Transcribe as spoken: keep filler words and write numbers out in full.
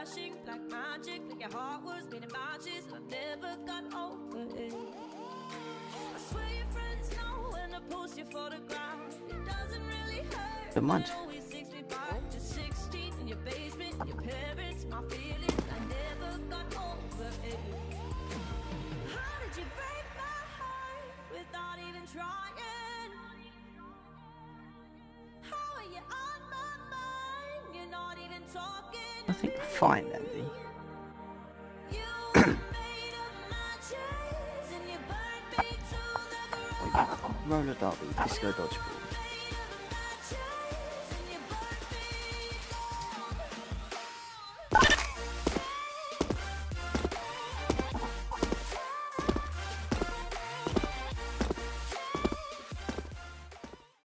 flashing like magic, like your heart was beating matches. I never got over it. I swear your friends know when I post your photograph. It doesn't really hurt. The mud. It always takes me back to sixteen in your basement, your parents, my feelings. I never got over it. How did you break my heart without even trying? How are you on my mind? You're not even talking. I think we're fine, Andy. Roller derby, disco dodgeball.